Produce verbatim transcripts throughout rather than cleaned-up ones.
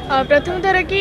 प्रथम थर कि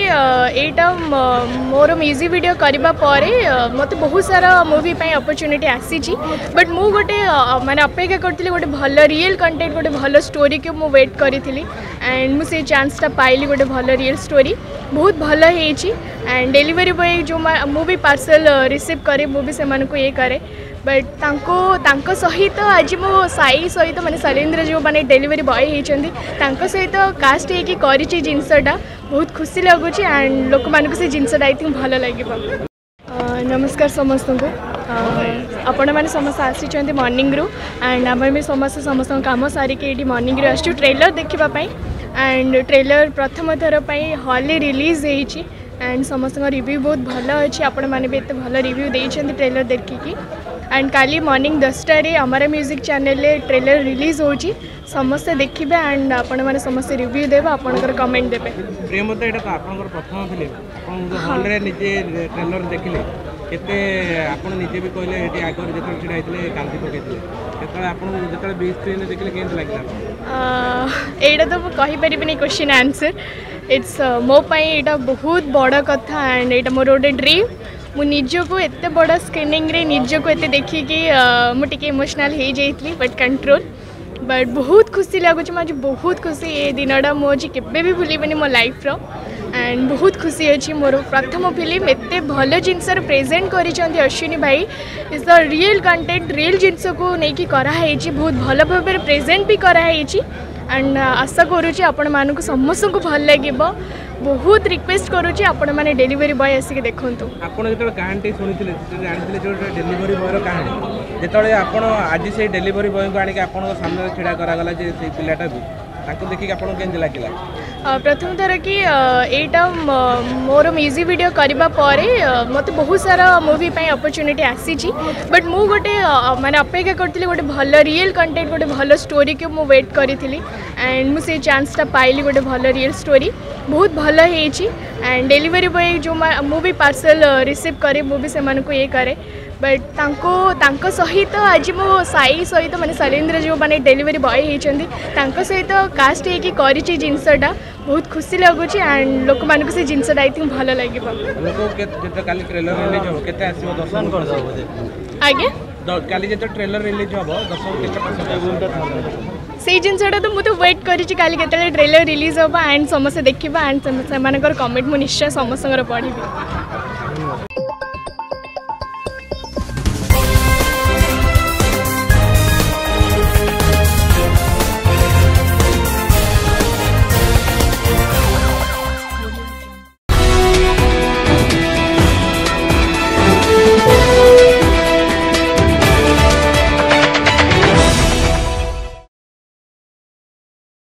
यहाँ मोर म्यूजिक वीडियो करने पर मत बहुत सारा मूवी अपॉर्चुनिटी आसी बट मु गोटे माने अपेक्षा करती गोटे भल रियल कंटेंट गोटे भल स्टोरी को मु वेट करी एंड मुझे चांसटा पाइली गोटे भल रियल स्टोरी बहुत भल होती एंड डिलीवरी बॉय जो मुझे पार्सल रिसीव करे मुझे से ये करे बट तांको तांको सहित आज मो साई सहित माने शैलेंद्र जो माने डिलीवरी बॉय होती सहित कास्ट होगी करी जिनसटा बहुत खुशी लगुच एंड लोक मानक से जिनसटा आई थिंक भल लगे। नमस्कार समस्त को आपण मैंने समस्त आसी मॉर्निंग रू एंड आम भी समस्त समस्त कम सारिकी ये मॉर्निंग रू आसु ट्रेलर देखापी एंड ट्रेलर प्रथम थर पर हॉल रिलीज होती एंड समस्त रिव्यू बहुत भल अच्छी आपण मैंने भी एत भल रिव्यू देते ट्रेलर देखिकी एंड काली मॉर्निंग दसटा अमरा म्यूजिक चैनल ट्रेलर रिलीज होची समस्ते देखिए एंड आपण मैंने समस्त रिव्यू देवे आपनकर कमेंट देबे। प्रेम तो एटा आपनकर प्रथम फिल्म आपण हॉल रे निजे ट्रेलर देखिले केते आपण निजे भी कहले एटी आगर जेतल छिडा आइतले कांति पकेतले केतले आपण जेतल बी स्क्रीन देखिले केन लागला अ एटा तो कहि परिबनी क्वेश्चन आंसर इट्स मो पई एटा बहुत बड़ कथा एंड एटा मोर गोटे ड्रीम मु निजको एत बड़ स्क्रीनिंग रे निजको एत देखिकी मुझे इमोशनल हो जाइली बट कंट्रोल बट बहुत खुशी लगुच मुझे बहुत खुशी ये दिनटा मुझे केबे भी भूलिबनी मो लाइफ रो एंड बहुत खुशी अच्छी मोर प्रथम फिल्म एत भल जिनस प्रेजेंट कर अश्विनी भाई is the real content real genius को लेकिन कराई बहुत भल भाव प्रेजेंट भी कराई एंड आशा करुँची आपण मानक समस्त को भल लगे बहुत रिक्वेस्ट करुँची आपण मैंने डिलीवरी बॉय आसिक देखूँ आपड़ जो कहानी शुणी जानी जो डिलीवरी बॉयर कहानी जो आप आज से डिलीवरी बॉय को आने आप सामने ढड़ा करागला पिलाटा को देखिए आपको केमती लगे प्रथम थर कि यहाँ मोर म्यूजिक वीडियो करने पर मत बहुत सारा मूवी अपॉर्चुनिटी आसी बट मु गोटे माने अपेक्षा करती गोटे भल रियल कंटेंट गोटे भल स्टोरी को मु वेट करी एंड मुझे चांसटा पाइली गोटे भल रियल स्टोरी बहुत भल होती एंड डिलीवरी बॉय जो मुझे पार्सल रिसीव करे मुझे से ये करे बट तांको तांको सहित आज मो साई सहित माने शैलेंद्र जो माने डिलीवरी बॉय होती सहित कास्ट होगी करी जिनसटा बहुत खुशी लगुच एंड लोक मानक से जिनसटा आई थिंक भल लगे आगे काली जो ट्रेलर रिलीज हम से जिनसटा तो मुझे वेट करी ट्रेलर रिलीज हम एंड समस्त देखा एंड से कमेंट मुझे निश्चय समस्त पढ़ी।